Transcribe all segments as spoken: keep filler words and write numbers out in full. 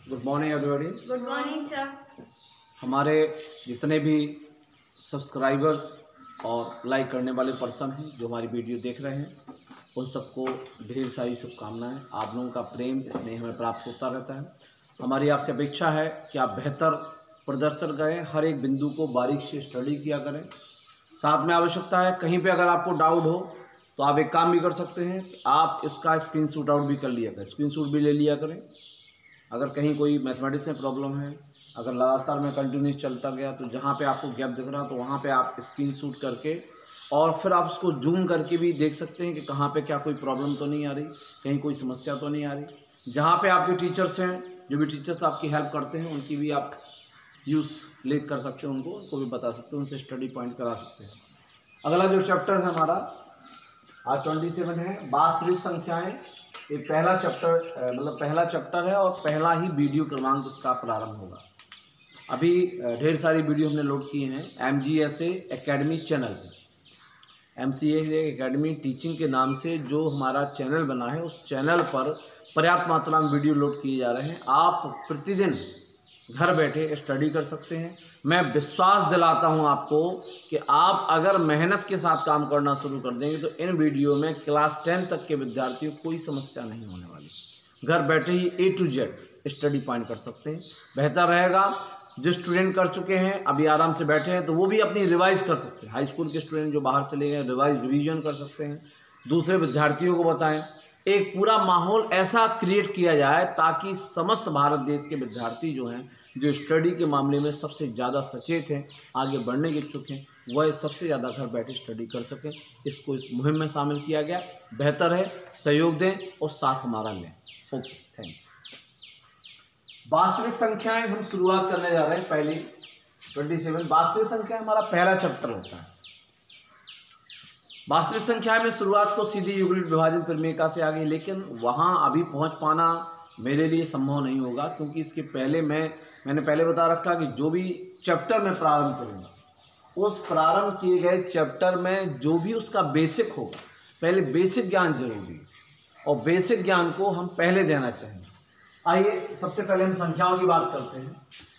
Good morning everybody. Good morning sir. हमारे जितने भी सब्सक्राइबर्स और लाइक करने वाले पर्सन हैं जो हमारी वीडियो देख रहे हैं, उन सबको ढेर सारी शुभकामनाएं। आप लोगों का प्रेम स्नेह हमें प्राप्त होता रहता है। हमारी आपसे अपेक्षा है कि आप बेहतर प्रदर्शन करें, हर एक बिंदु को बारीक से स्टडी किया करें। साथ में आवश्यकता है कहीं पे अगर आपको डाउट हो तो आप एक काम भी कर सकते हैं कि आप इसका स्क्रीनशॉट आउट भी कर लिया करें, स्क्रीनशॉट भी ले लिया करें। अगर कहीं कोई मैथमेटिक्स में प्रॉब्लम है, अगर लगातार में कंटिन्यूस चलता गया तो जहाँ पे आपको गैप दिख रहा तो वहाँ पे आप स्क्रीनशॉट करके और फिर आप उसको जूम करके भी देख सकते हैं कि कहाँ पे क्या कोई प्रॉब्लम तो नहीं आ रही, कहीं कोई समस्या तो नहीं आ रही। जहाँ पे आपके टीचर्स हैं, जो भी टीचर्स आपकी हेल्प करते हैं, उनकी भी आप यूज़ ले कर सकते हैं, उनको उनको भी बता सकते हैं, उनसे स्टडी पॉइंट करा सकते हैं। अगला जो चैप्टर है हमारा आज ट्वेंटी सेवन है, वास्तविक संख्याएं। ये पहला चैप्टर मतलब पहला चैप्टर है और पहला ही वीडियो क्रमांक इसका प्रारंभ होगा। अभी ढेर सारी वीडियो हमने लोड किए हैं M G S A academy channel पर। M C S A academy teaching के नाम से जो हमारा चैनल बना है, उस चैनल पर पर्याप्त मात्रा में वीडियो लोड किए जा रहे हैं। आप प्रतिदिन घर बैठे स्टडी कर सकते हैं। मैं विश्वास दिलाता हूं आपको कि आप अगर मेहनत के साथ काम करना शुरू कर देंगे तो इन वीडियो में क्लास टेन तक के विद्यार्थियों को कोई समस्या नहीं होने वाली। घर बैठे ही A to Z study point कर सकते हैं। बेहतर रहेगा जो स्टूडेंट कर चुके हैं, अभी आराम से बैठे हैं, तो वो भी अपनी रिवाइज कर सकते हैं। हाई स्कूल के स्टूडेंट जो बाहर चले गए, रिवाइज रिवीजन कर सकते हैं, दूसरे विद्यार्थियों को बताएं। एक पूरा माहौल ऐसा क्रिएट किया जाए ताकि समस्त भारत देश के विद्यार्थी जो हैं, जो स्टडी के मामले में सबसे ज़्यादा सचेत हैं, आगे बढ़ने के इच्छुक हैं, वह सबसे ज़्यादा घर बैठे स्टडी कर सकें। इसको इस मुहिम में शामिल किया गया। बेहतर है सहयोग दें और साथ हमारा लें। Okay, thank you. वास्तविक संख्याएं हम शुरुआत करने जा रहे हैं। पहली ट्वेंटी सेवन वास्तविक संख्या हमारा पहला चैप्टर होता है। वास्तविक संख्या में शुरुआत तो सीधी युगलित विभाजन प्रमेयिका से आ गई, लेकिन वहाँ अभी पहुँच पाना मेरे लिए संभव नहीं होगा, क्योंकि इसके पहले मैं मैंने पहले बता रखा कि जो भी चैप्टर मैं प्रारंभ करूँगा, उस प्रारंभ किए गए चैप्टर में जो भी उसका बेसिक होगा, पहले बेसिक ज्ञान जरूरी है और बेसिक ज्ञान को हम पहले देना चाहेंगे। आइए सबसे पहले हम संख्याओं की बात करते हैं।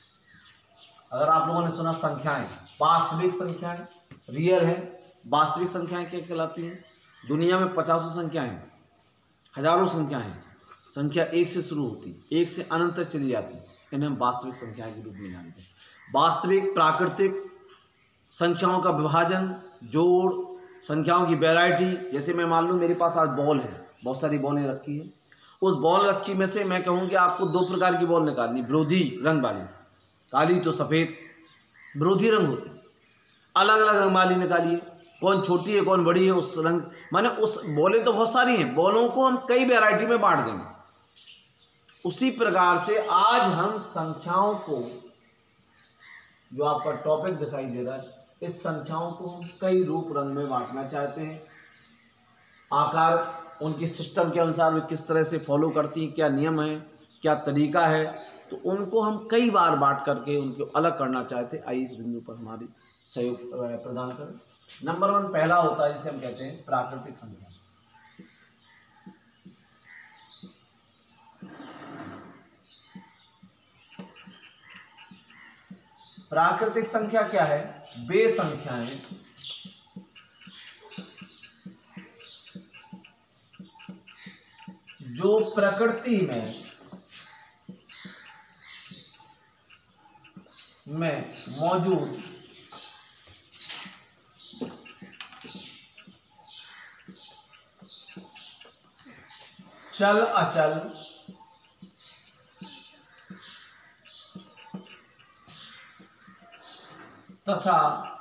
अगर आप लोगों ने सुना संख्याएं, वास्तविक संख्याएं रियल है, वास्तविक संख्याएं क्या कहलाती हैं? दुनिया में पचासों संख्याएं हैं, हजारों संख्याएं हैं। संख्या एक से शुरू होती, एक से अनंत तक चली जाती, इन्हें हम वास्तविक संख्याएं के रूप में जानते हैं। वास्तविक प्राकृतिक संख्याओं का विभाजन, जोड़, संख्याओं की वैरायटी। जैसे मैं मान लूँ मेरे पास आज बॉल है, बहुत सारी बॉलें रखी हैं, उस बॉल रखी में से मैं कहूँ कि आपको दो प्रकार की बॉल निकालनी, विरोधी रंग वाली, काली तो सफ़ेद, विरोधी रंग होते हैं। अलग अलग रंग वाली निकालिए, कौन छोटी है कौन बड़ी है, उस रंग माने उस बॉलें तो बहुत सारी हैं, बॉलों को हम कई वैरायटी में बांट देंगे। उसी प्रकार से आज हम संख्याओं को, जो आपका टॉपिक दिखाई दे रहा है, इस संख्याओं को हम कई रूप रंग में बांटना चाहते हैं। आकार उनकी सिस्टम के अनुसार वे किस तरह से फॉलो करती हैं, क्या नियम है, क्या तरीका है, तो उनको हम कई बार बांट करके उनको अलग करना चाहते हैं। आइए इस बिंदु पर हमारी सहयोग प्रदान करें। नंबर वन पहला होता है जिसे हम कहते हैं प्राकृतिक संख्या। प्राकृतिक संख्या क्या है? वे संख्याएं जो प्रकृति में में मौजूद चल अचल तथा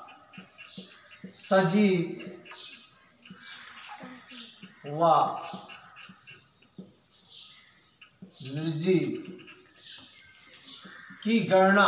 सजीव व निर्जीव की गणना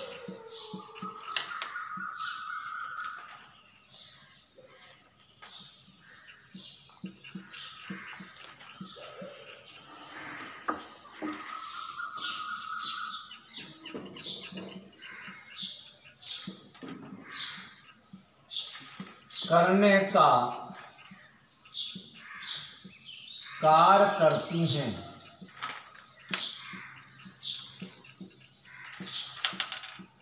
करने का कार्य करती हैं।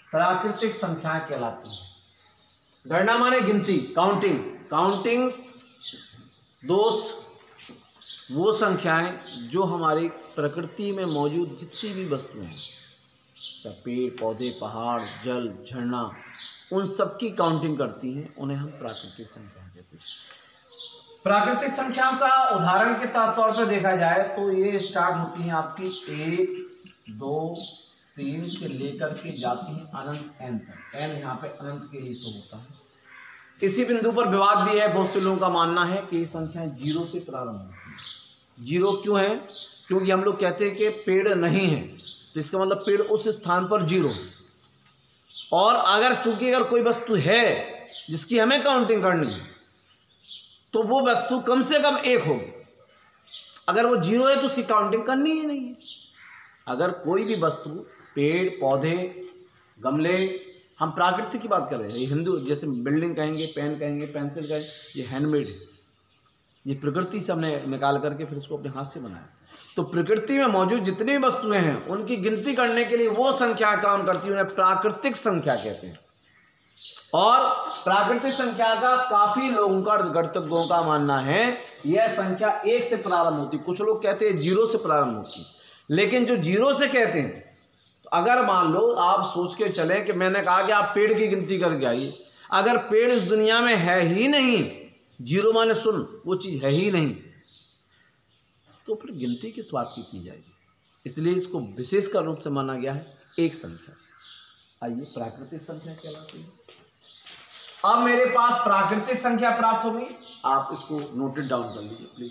प्राकृतिक संख्याएं कहलाती हैं। गणना माने गिनती, काउंटिंग। काउंटिंग दोस्त वो संख्याएं जो हमारी प्रकृति में मौजूद जितनी भी वस्तुएं हैं, चाहे पेड़ पौधे, पहाड़, जल, झरना, उन सब की काउंटिंग करती हैं, उन्हें हम प्राकृतिक संख्या कहते हैं। प्राकृतिक संख्याओं का उदाहरण के तौर पर देखा जाए तो ये स्टार्ट होती हैं आपकी एक, दो, तीन से लेकर के जाती हैं अनंत एन तक। एन यहाँ पे अनंत के लिए शो होता है। इसी बिंदु पर विवाद भी है। बहुत से लोगों का मानना है कि ये संख्याएं जीरो से प्रारंभ होती हैं। जीरो क्यों है? क्योंकि हम लोग कहते हैं कि पेड़ नहीं है, तो इसका मतलब पेड़ उस स्थान पर जीरो है। और अगर चूंकि अगर कोई वस्तु है जिसकी हमें काउंटिंग करनी है, तो वो वस्तु कम से कम एक होगी। अगर वो जीरो है तो उसकी काउंटिंग करनी ही नहीं है। अगर कोई भी वस्तु, पेड़ पौधे, गमले, हम प्राकृतिक की बात कर रहे हैं, ये हिंदू जैसे बिल्डिंग कहेंगे, पेन कहेंगे, पेंसिल कहेंगे, ये हैंडमेड है, ये प्रकृति से हमने निकाल करके फिर इसको अपने हाथ से बनाया। तो प्रकृति में मौजूद जितनी भी वस्तुएं हैं उनकी गिनती करने के लिए वो संख्या काम करती है, उन्हें प्राकृतिक संख्या कहते हैं। और प्राकृतिक संख्या का काफी लोगों का, गणितज्ञों का मानना है यह संख्या एक से प्रारंभ होती। कुछ लोग कहते हैं जीरो से प्रारंभ होती, लेकिन जो जीरो से कहते हैं, तो अगर मान लो आप सोच के चलें कि मैंने कहा कि आप पेड़ की गिनती करके आइए, अगर पेड़ इस दुनिया में है ही नहीं, जीरो माने सुन, वो चीज है ही नहीं, तो फिर गिनती किस बात की की जाएगी? इसलिए इसको विशेष का रूप से माना गया है एक संख्या से। आइए प्राकृतिक संख्या कहलाती है। अब मेरे पास प्राकृतिक संख्या प्राप्त हो गई, आप इसको नोटेड डाउन कर लीजिए प्लीज।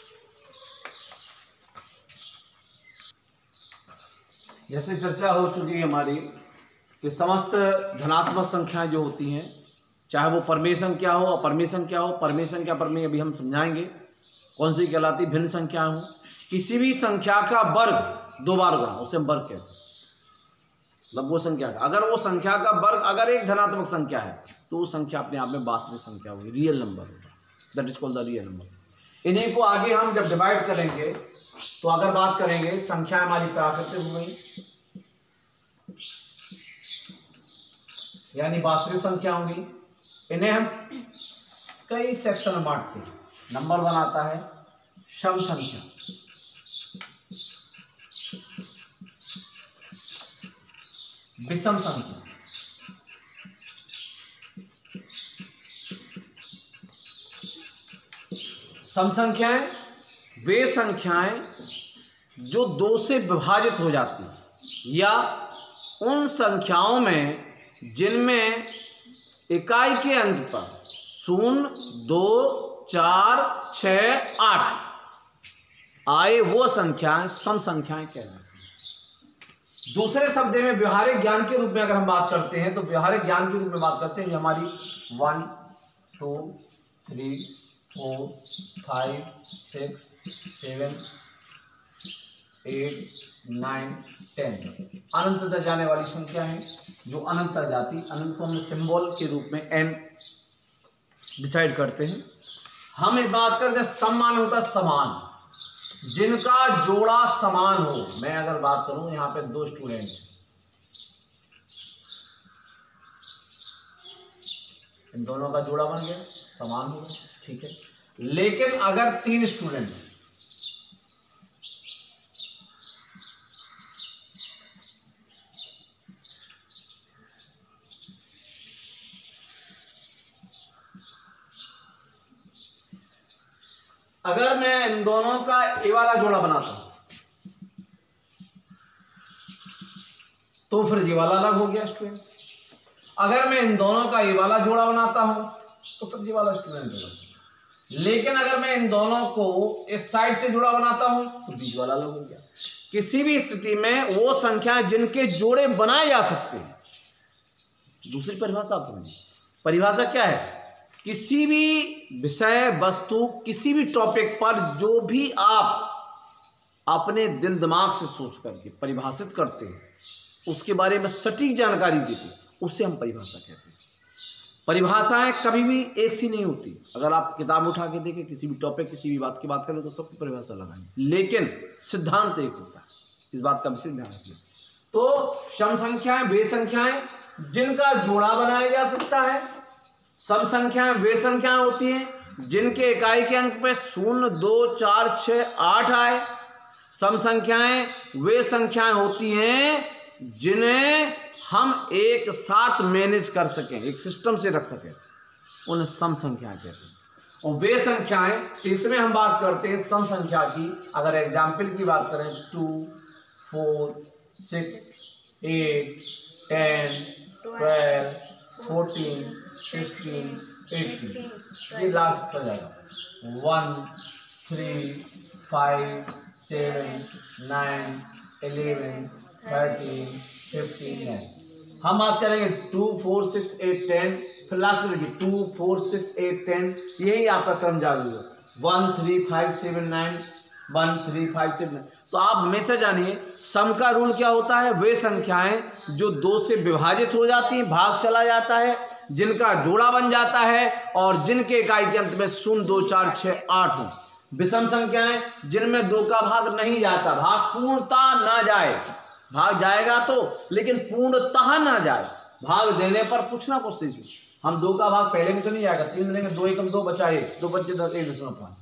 जैसे चर्चा हो चुकी है हमारी कि समस्त धनात्मक संख्याएं जो होती हैं, चाहे वो परमेय संख्या हो, अपरमेय संख्या हो, परमेय संख्या परमेय अभी हम समझाएंगे कौन सी कहलाती, भिन्न संख्या हो, किसी भी संख्या का वर्ग दो बार गुणा, उसे हम वर्ग कहते हैं। मतलब वो संख्या का, अगर वो संख्या का वर्ग अगर एक धनात्मक संख्या है तो वो संख्या अपने आप में वास्तविक संख्या होगी, रियल नंबर होगा, that is called the real number. इन्हीं को आगे हम जब डिवाइड करेंगे तो अगर बात करेंगे संख्या हमारी प्राकृतिक हो गई, यानी वास्तविक संख्या होंगी। इन्हें हम कई सेक्शन में बांटते हैं। नंबर वन आता है सम संख्या, विषम संख्या, सम संख्याएं वे संख्याएं जो दो से विभाजित हो जाती हैं, या उन संख्याओं में जिनमें इकाई के अंक पर शून्य, दो, चार, छः, आठ आए, वो संख्याएं सम संख्याएं कहलाती हैं। दूसरे शब्द में व्यवहारिक ज्ञान के रूप में अगर हम बात करते हैं तो व्यवहारिक ज्ञान के रूप में बात करते हैं हमारी one, two, three, four, five, six, seven, eight, nine, ten, अनंत तक जाने वाली संख्या है जो अनंत तक जाती। अनंत को हम सिंबल के रूप में एन डिसाइड करते हैं। हम एक बात करते हैं समान होता है समान, जिनका जोड़ा समान हो। मैं अगर बात करूं यहाँ पे दो स्टूडेंट, इन दोनों का जोड़ा बन गया, समान हो, ठीक है। लेकिन अगर तीन स्टूडेंट, अगर मैं इन दोनों का ए वाला जोड़ा बनाता हूं तो फिर ये वाला अलग हो गया स्टूडेंट। अगर मैं इन दोनों का ए वाला जोड़ा बनाता हूं तो फिर ये वाला स्टूडेंट अलग। लेकिन अगर मैं इन दोनों को इस साइड से जोड़ा बनाता हूं तो बीच वाला अलग हो गया। किसी भी स्थिति में वो संख्याएं जिनके जोड़े बनाए जा सकते हैं। दूसरी परिभाषा आप समझिए, परिभाषा क्या है? किसी भी विषय, वस्तु, किसी भी टॉपिक पर जो भी आप अपने दिल दिमाग से सोच करके परिभाषित करते हैं, उसके बारे में सटीक जानकारी देते हैं, उससे हम परिभाषा कहते हैं। परिभाषाएं कभी भी एक सी नहीं होती। अगर आप किताब उठा के देखें, किसी भी टॉपिक, किसी भी बात की बात करें तो सबकी परिभाषा लगाएंगे, लेकिन सिद्धांत एक होता है। इस बात का विशेष ध्यान रखिए। तो सम संख्याएं वे संख्याएं जिनका जोड़ा बनाया जा सकता है। सम संख्याएं वे संख्याएं होती हैं जिनके इकाई के अंक पे शून्य, दो, चार, छः, आठ आए। सम संख्याएं वे संख्याएं होती हैं जिन्हें हम एक साथ मैनेज कर सकें, एक सिस्टम से रख सकें, उन्हें सम संख्याएं कहते हैं। और वे संख्याएं, इसमें हम बात करते हैं सम संख्या की। अगर एग्जाम्पल की बात करें, two, four, six, eight, ten, twelve, fourteen, sixteen, eighteen, ये लास्ट हो जाएगा। One, three, five, seven, nine, eleven, thirteen, fifteen, nine. हम बात करेंगे two, four, six, eight, ten, फिर लास्ट में देखिए two, four, six, eight, ten, यही आपका क्रम जारी है। One, three, five, seven, nine, one, three, five, seven, nine. तो आप हमेशा जानिए सम का रूल क्या होता है। वे संख्याएं जो दो से विभाजित हो जाती हैं, भाग चला जाता है, जिनका जोड़ा बन जाता है और जिनके इकाई के अंत में शून्य, दो, चार, छः, आठ हो। विषम संख्याएं जिनमें दो का भाग नहीं जाता, भाग पूर्णतः ना जाए, भाग जाएगा तो लेकिन पूर्णतः ना जाए, भाग देने पर कुछ ना कुछ सीखो। हम दो का भाग पहले में तो नहीं जाएगा, तीन देंगे, दो एकम दो बचा एक, दो बच्चे दस, एक दशमलव पाँच,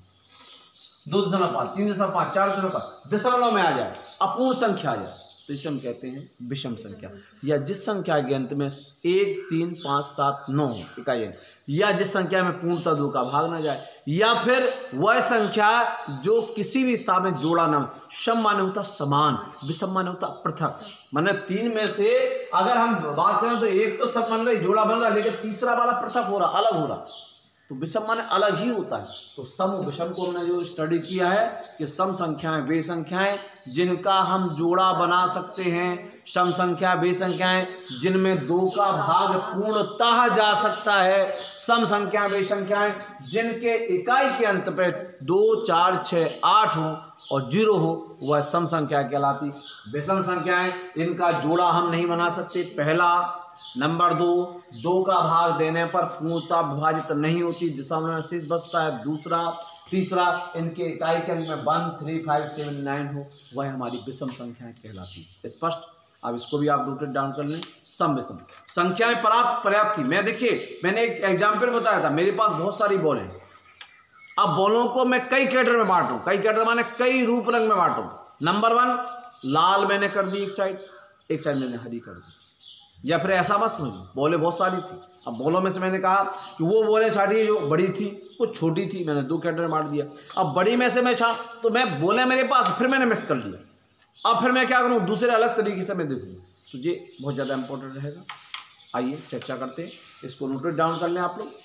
दो दशमलव पाँच, तीन दशमलव पाँच, चार दशमलव पाँच, दशमलव में आ जाए, अपूर्ण संख्या आ जाए, तो इसे हम कहते हैं विषम संख्या। या जिस संख्या के अंत में एक, तीन, पाँच, सात, नौ इकाई है, या जिस संख्या में पूर्णतः दो का भाग ना जाए, या फिर वह संख्या जो किसी भी स्थान में जोड़ा ना, सम माने होता समान, विषम माने होता पृथक। माने तीन में से अगर हम बात करें तो एक तो सब मान रहे जोड़ा बन रहा है, लेकिन तीसरा वाला पृथक हो रहा, अलग हो रहा, तो विषम माने अलग ही होता है। तो सम विषम को हमने जो स्टडी किया है कि सम संख्याएं वे संख्याएं जिनका हम जोड़ा बना सकते हैं, सम संख्या वे संख्याएं जिनमें दो का भाग पूर्णतः जा सकता है, सम संख्या वे संख्याएं जिनके इकाई के अंत पे दो, चार, छः, आठ हो और जीरो हो, वह सम संख्या कहलाती। विषम संख्याएं इनका जोड़ा हम नहीं बना सकते, पहला। नंबर दो, दो का भाग देने पर पूर्णतः विभाजित नहीं होती, दशमलव में शेष बचता है, दूसरा। तीसरा, इनके इकाई के अंक में one, three, five, seven, nine हो, वह हमारी विषम संख्याएं कहलाती। स्पष्ट? अब इसको भी आप नोटेड डाउन कर लें। सम विषम संख्याएं पर्याप्त पर्याप्त थी। मैं देखिए मैंने एक एग्जाम्पल बताया था, मेरे पास बहुत सारी बॉल हैं। अब बॉलों को मैं कई कैटर में बांटूं, कई कैटर माने कई रूप रंग में बांटूं। नंबर वन, लाल मैंने कर दी एक साइड, एक साइड मैंने हरी कर दी। या फिर ऐसा मत समझो, बॉलें बहुत सारी थी। अब बॉलों में से मैंने कहा कि वो बॉलें सारी जो बड़ी थी वो छोटी थी, मैंने दो कैटर में बांट दिया। अब बड़ी में से मैं छा तो मैं बोले मेरे पास, फिर मैंने मिक्स कर लिया। अब फिर मैं क्या करूँ, दूसरे अलग तरीके से मैं देखूँ, तो ये बहुत ज़्यादा इंपॉर्टेंट रहेगा। आइए चर्चा करते हैं, इसको नोटेड डाउन कर लें आप लोग।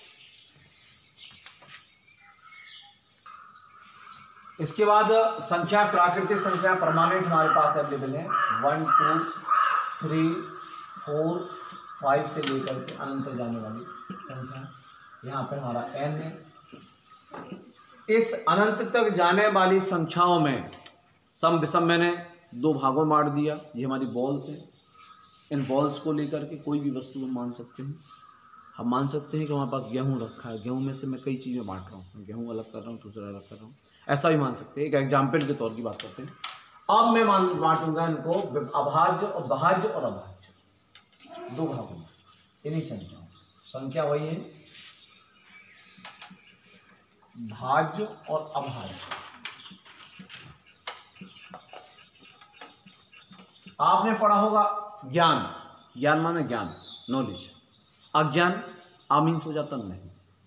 इसके बाद संख्या, प्राकृतिक संख्या परमानेंट हमारे पास अवेलेबल है। One, two, three, four, five से लेकर के अनंत जाने वाली संख्या, यहाँ पर हमारा एन है। इस अनंत तक जाने वाली संख्याओं में सम विषम मैंने दो भागों में बांट दिया। ये हमारी बॉल्स हैं, इन बॉल्स को लेकर के कोई भी वस्तु हम मान सकते हैं। हम मान सकते हैं कि हमारे पास गेहूं रखा है, गेहूं में से मैं कई चीज़ें बांट रहा हूँ, गेहूं अलग कर रहा हूँ, दूसरा अलग कर रहा हूँ, ऐसा भी मान सकते हैं। एक एग्जाम्पल के तौर की बात करते हैं। अब मैं मान बांटूंगा इनको अभाज्य और भाज्य और अभाज्य दो भागों में, इन्हीं संख्याओं। संख्या वही है, भाज्य और अभाज्य। आपने पढ़ा होगा ज्ञान, ज्ञान माने ज्ञान, नॉलेज। अज्ञान आ मीन्स हो जाता नहीं।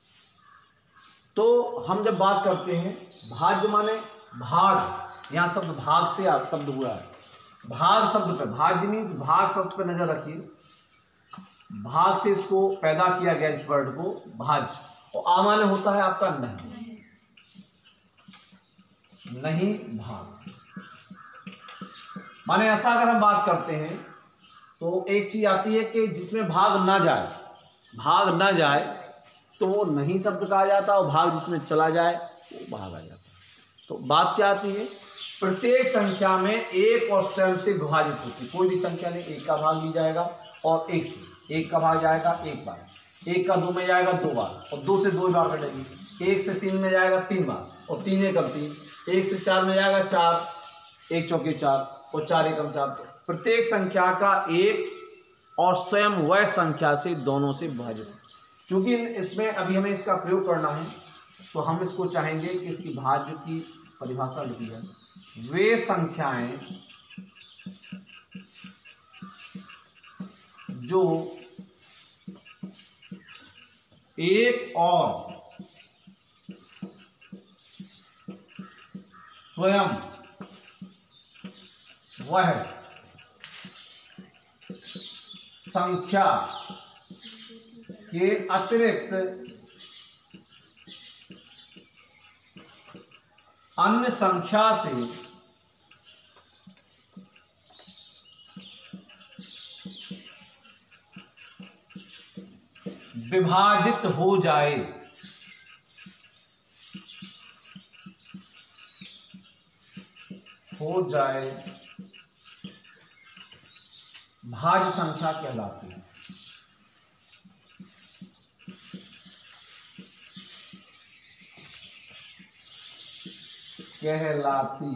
तो हम जब बात करते हैं भाज्य माने भाग, यहाँ शब्द भाग से आप शब्द हुआ है, भाग शब्द पे, भाज्य मीन्स भाग शब्द पे नजर रखिए। भाग से इसको पैदा किया गया, इस वर्ड को भाज्य। और आ माने होता है आपका नहीं, नहीं भाग माने ऐसा। अगर हम बात करते हैं तो एक चीज आती है कि जिसमें भाग ना जाए, भाग ना जाए तो वो नहीं शब्द कहा जाता, और भाग जिसमें चला जाए वो भाग आ जाता। तो बात क्या आती है, प्रत्येक संख्या में एक और स्वयं से विभाजित होती। कोई भी संख्या में एक का भाग भी जाएगा और एक से एक का भाग जाएगा एक बार, एक का दो में जाएगा दो बार, और दो से दो बार कटेगी। एक से तीन में जाएगा तीन बार, और तीन एकम तीन। एक से चार में जाएगा चार, एक चौके चार, और चार एकम चार। प्रत्येक संख्या का एक और स्वयं वह संख्या से दोनों से विभाजित। क्योंकि इसमें अभी हमें इसका प्रयोग करना है तो हम इसको चाहेंगे कि इसकी भाज्य की परिभाषा लिखी जाए, वे संख्याएं जो एक और स्वयं वह संख्या के अतिरिक्त अन्य संख्या से विभाजित हो जाए, हो जाए भाज्य संख्या कहलाती है। कहलाती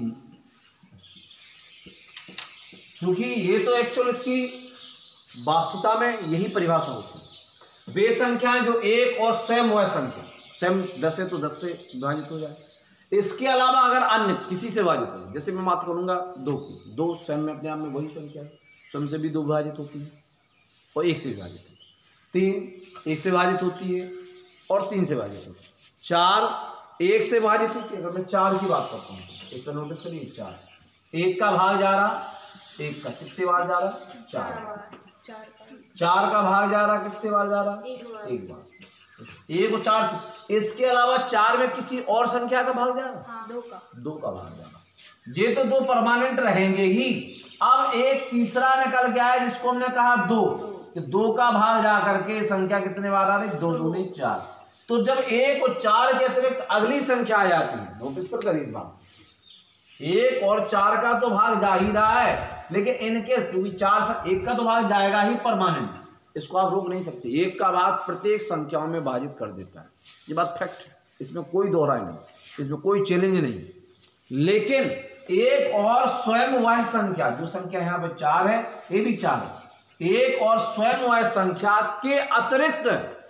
क्योंकि ये तो एक्चुअल इसकी वास्तुता में यही परिभाषा होती है। वे संख्याएं जो एक और स्वयं वह संख्या, स्वयं दस है तो दस से विभाजित हो जाए, इसके अलावा अगर अन्य किसी से विभाजित हो, जैसे मैं बात करूंगा दो की, दो स्वयं में अपने आप में वही संख्या है, स्वयं से भी दो विभाजित होती है और एक से विभाजित होती है। तीन एक से विभाजित होती है और तीन से विभाजित होती है। चार एक से विभाजित होती है। अगर मैं चार की बात करता हूँ, एक का नोटिस करिए, चार, एक का भाग जा रहा, एक का कितने बार जा रहा, चार, चार का भाग जा रहा, कितने बार जा रहा, एक बार, एक और चार से। इसके अलावा चार में किसी और संख्या का भाग जा रहा, दो का दो का भाग जा रहा। ये तो दो परमानेंट रहेंगे ही। अब एक तीसरा निकल के आया जिसको हमने कहा दो, कि दो का भाग जा करके संख्या कितने बार आ रही, दो दो नहीं चार। तो जब एक और चार के अतिरिक्त अगली संख्या आ जाती है, नोटिस पर करिए बात, एक और चार का तो भाग जा ही रहा है, लेकिन इनके क्योंकि चार से एक का तो भाग जाएगा ही परमानेंट, इसको आप रोक नहीं सकते। एक का भाग प्रत्येक संख्याओं में विभाजित कर देता है, ये बात फैक्ट है, इसमें कोई दोहराई नहीं, इसमें कोई चैलेंज नहीं। लेकिन एक और स्वयं वह संख्या, जो संख्या यहाँ पे चार है, ये भी चार है, एक और स्वयं वह संख्या के अतिरिक्त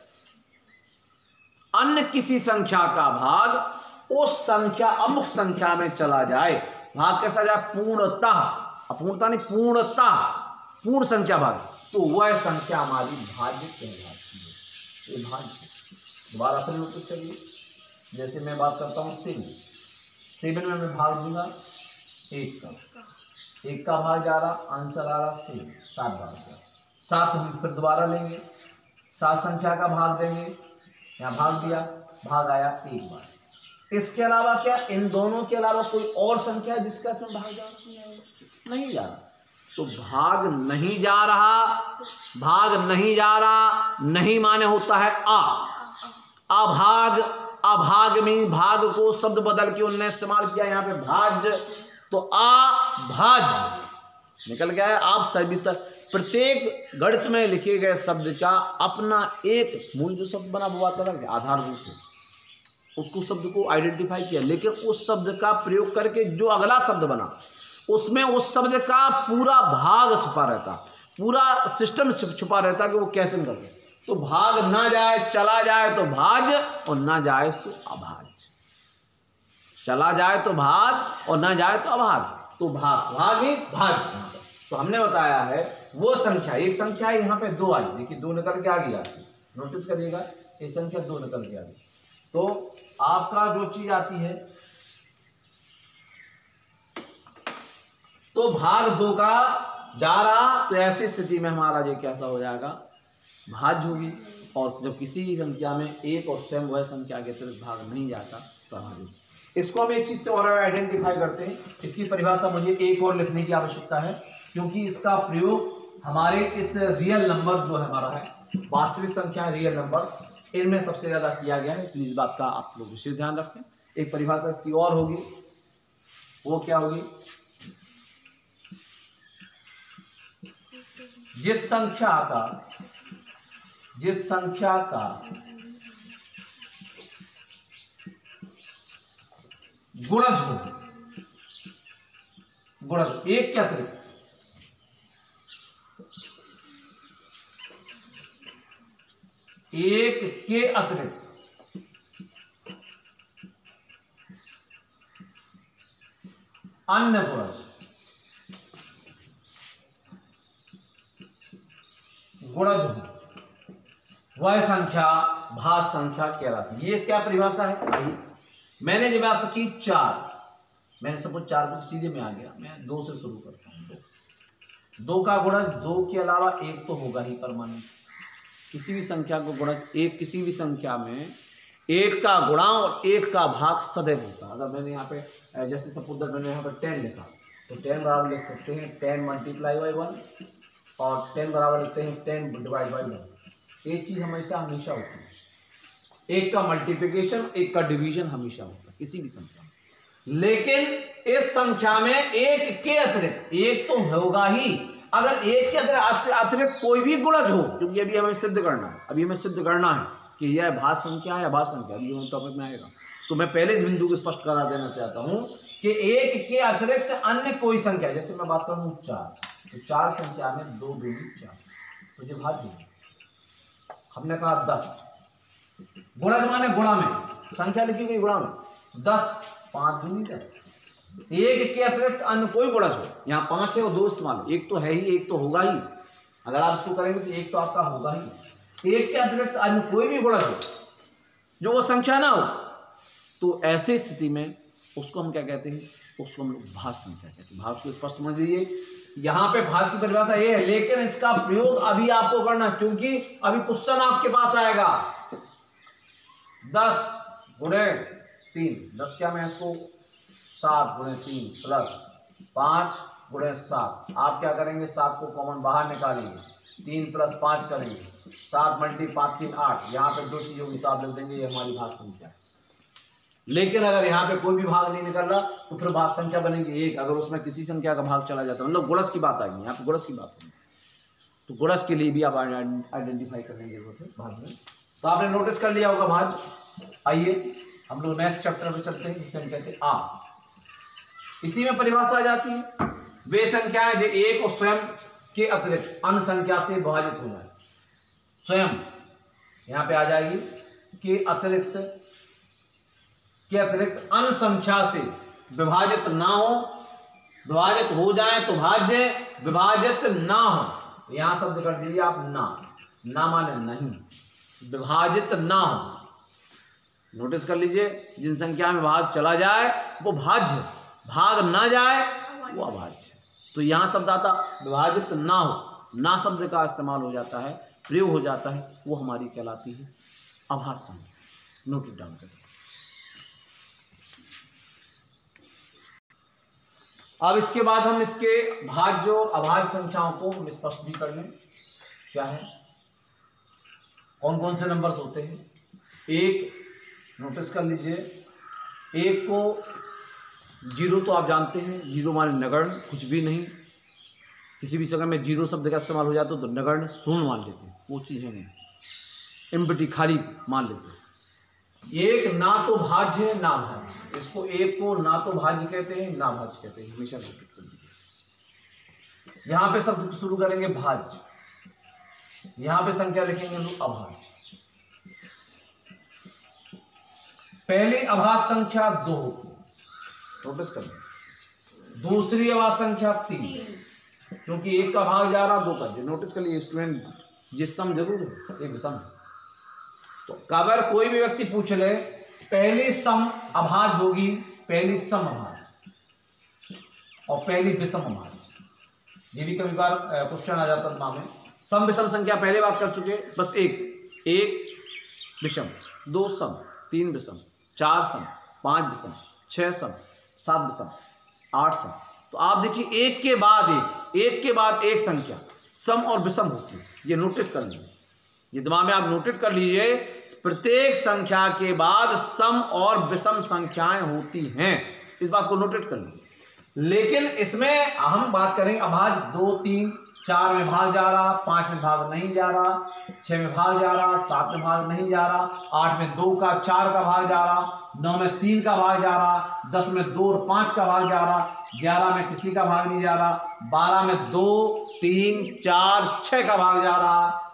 अन्य किसी संख्या का भाग उस संख्या अमुक संख्या में चला जाए, भाग कैसा जाए, पूर्णतः, अपूर्णता नहीं, पूर्णतः पूर्ण संख्या भाग, तो वह संख्या हमारी भाज्य कहलाती है। ये भाज्य दोबारा अपने नोटिस करिए, जैसे मैं बात करता हूँ सेवन, सेवन में मैं भाग दूंगा एक का, एक का भाग जा रहा, आंसर आ रहा सेवन, सात भाग जा, सात हम फिर दोबारा लेंगे, सात संख्या का भाग देंगे, यहाँ भाग दिया, भाग आया एक बार। इसके अलावा क्या, इन दोनों के अलावा कोई और संख्या है जिसका इसमें भाग जा रहा, नहीं जा रहा, तो भाग नहीं जा रहा, भाग नहीं जा रहा नहीं माने होता है आ, अभाग, अभाग में भाग को शब्द बदल के उन्होंने इस्तेमाल किया यहाँ पे भाज्य, तो अभाज्य निकल गया है। आप सभी तक प्रत्येक गणित में लिखे गए शब्द का अपना एक मूल जो शब्द बना वो आता है आधारभूत है, उसको शब्द को आइडेंटिफाई किया, लेकिन उस शब्द का प्रयोग करके जो अगला शब्द बना उसमें उस शब्द का पूरा भाग छुपा रहता, पूरा सिस्टम छुपा रहता कि वो कैसे निकल। तो भाग ना जाए, चला जाए तो भाज और ना जाए तो अभाज, चला जाए तो भाग और ना जाए तो अभाग, तो भाग भाग ही भाज। तो हमने बताया है वो संख्या, एक संख्या यहाँ पे दो आई, देखिए दो निकल के आ गई आपकी, नोटिस करिएगा ये संख्या दो निकल के आ गई, तो आपका जो चीज आती है तो भाग दो का जा रहा, तो ऐसी स्थिति में हमारा ये कैसा हो जाएगा, भाज्य होगी। और जब किसी संख्या में एक और स्वयं वह संख्या के अतिरिक्त भाग नहीं जाता तो अभाज्य। इसको हम एक चीज से और आइडेंटिफाई करते हैं, इसकी परिभाषा मुझे एक और लिखने की आवश्यकता है, क्योंकि इसका प्रयोग हमारे इस रियल नंबर जो है हमारा है, वास्तविक संख्या रियल नंबर, इनमें सबसे ज्यादा किया गया है, इसलिए इस बात का आप लोग विशेष ध्यान रखें। एक परिभाषा इसकी और होगी, वो क्या होगी, जिस संख्या का जिस संख्या का गुणज हो, गुणज एक के अतिरिक्त एक के अतिरिक्त अन्य गुणज गुणज हो वह संख्या भाज्य संख्या कहलाती है। ये क्या परिभाषा है? आइए, मैंने जब बात की चार, मैंने सपोज चार को सीधे में आ गया, मैं दो से शुरू करता हूं। दो दो का गुणज दो के अलावा एक तो होगा ही परमानेंट। किसी भी संख्या को गुणज एक, किसी भी संख्या में एक का गुणा और एक का भाग सदैव होता है। अगर मैंने यहाँ पे जैसे सपोज दैट मैंने यहाँ पे टेन लिखा तो टेन बराबर लिख सकते हैं टेन मल्टीप्लाई बाई वन, और टेन बराबर लिखते हैं टेन डिवाइड बाई वन। ये चीज हमेशा हमेशा होती है। एक का मल्टीप्लिकेशन, एक का डिवीजन हमेशा होता है किसी भी संख्या में। लेकिन इस संख्या में एक के अतिरिक्त एक तो होगा ही। अगर एक के अतिरिक्त कोई भी गुणज हो, क्योंकि अभी हमें सिद्ध करना है, अभी हमें सिद्ध करना है कि यह भाज्य संख्या है या भाज्य संख्या, अभी टॉपिक में आएगा। तो मैं पहले इस बिंदु को स्पष्ट करा देना चाहता हूं कि एक के अतिरिक्त अन्य कोई संख्या, जैसे मैं बात करूं चार, तो चार संख्या में दो दूनी चार, तो ये भाज्य है। हमने कहा दस, गुणज माने गुणा में संख्या लिखी गई, गुणा में दस, पांच दूनी दस। एक के अतिरिक्त अन्य कोई गुणज हो, यहाँ पांच है और दो इस्तेमाल, एक तो है ही, एक तो होगा ही। अगर आप इसको करेंगे तो एक तो आपका होगा ही। एक के अतिरिक्त अन्य कोई भी गुणज हो जो वो संख्या ना हो, तो ऐसे स्थिति में उसको हम क्या कहते हैं? उसको हम लोग भाज्य संख्या कहते हैं। भाज्य को स्पष्ट समझ लीजिए। यहाँ पे भाज्य की परिभाषा ये है, लेकिन इसका प्रयोग अभी आपको करना, क्योंकि अभी क्वेश्चन आपके पास आएगा। दस गुणे तीन, दस क्या मैं इसको सात गुणे तीन प्लस पांच गुणे सात। आप क्या करेंगे? सात को कॉमन बाहर निकालेंगे, तीन प्लस पांच करेंगे, सात मल्टी पांच तीन आठ। यहाँ पे दो चीजें होगी तो आप लिख देंगे ये हमारी भाज्य संख्या है। लेकिन अगर यहाँ पे कोई भी भाग नहीं निकल रहा तो फिर भाज्य संख्या बनेगी एक। अगर उसमें किसी संख्या का भाग चला जाता है, मतलब गुणज की बात आएगी, यहाँ पे गुणज की बात है, तो गुणज के लिए भी आप आइडेंटिफाई करने की जरूरत है भाग में। तो आपने नोटिस कर लिया होगा भाग। आइए हम लोग नेक्स्ट चैप्टर में चलते हैं, जिससे हम कहते हैं आ। इसी में परिभाषा आ जाती है, वे संख्याएं जो एक और स्वयं के अतिरिक्त अन्य संख्या से विभाजित हो जाए। स्वयं यहाँ पे आ जाएगी कि अतिरिक्त के अतिरिक्त अन्य संख्या से विभाजित ना हो, विभाजित हो जाए तो भाज्य, विभाजित ना हो, यहां शब्द कर दीजिए आप ना। ना माने नहीं, विभाजित ना हो। नोटिस कर लीजिए, जिन संख्या में भाग चला जाए वो भाज्य, भाग ना जाए वो अभाज्य। तो यहां शब्द आता विभाजित ना हो, ना शब्द का इस्तेमाल हो जाता है, प्रयोग हो जाता है, वो हमारी कहलाती है अभाज्य संख्या। नोट डाउन करिए। अब इसके बाद हम इसके भाज्य जो अभाज्य संख्याओं को हम स्पष्ट भी कर लें। क्या है, कौन कौन से नंबर्स होते हैं? एक, नोटिस कर लीजिए, एक को जीरो तो आप जानते हैं, जीरो माने नगण्य, कुछ भी नहीं। किसी भी जगह में जीरो शब्द का इस्तेमाल हो जाता है तो नगण्य, शून्य मान लेते हैं, वो चीज़ है नहीं, एम्प्टी, खाली मान लेते हैं। एक ना तो भाज्य है ना भाज्य, इसको एक को ना तो भाज्य कहते हैं ना भाज्य कहते हैं, हमेशा नोटिस कर लीजिए। यहां पे शब्द शुरू करेंगे भाज्य, यहां पे संख्या लिखेंगे तो अभाज्य। पहली अभाज्य संख्या दो होती है, नोटिस करिए। दूसरी अभाज्य संख्या तीन, क्योंकि एक का भाग जा रहा दो का। नोटिस कर लिए स्टूडेंट, ये सम जरूर है, एक विषम है। तो अगर कोई भी व्यक्ति पूछ ले पहली सम अभाज्य होगी, पहली सम अभाज्य और पहली विषम अभाज्य, ये भी कभी बार क्वेश्चन आ जाता है में। सम विषम संख्या पहले बात कर चुके, बस एक एक विषम, दो सम, तीन विषम, चार सम, पांच विषम, छह सम, सात विषम, आठ सम। तो आप देखिए एक के बाद एक, एक के बाद एक संख्या सम और विषम होती है, ये नोटेट कर लीजिए, ये दिमाग में आप नोटेट कर लीजिए। प्रत्येक संख्या के बाद सम और विषम संख्याएं होती हैं, इस बात को नोटेट कर लीजिए। लेकिन इसमें हम बात करें अभाज्य दो तीन, चार में भाग जा रहा, पांच में भाग नहीं जा रहा, छह में भाग जा रहा, सात में भाग नहीं जा रहा, आठ में दो का चार का भाग जा रहा, नौ में तीन का भाग जा रहा, दस में दो और पांच का भाग जा रहा, ग्यारह में किसी का भाग नहीं जा रहा, बारह में दो तीन चार छह का भाग जा रहा,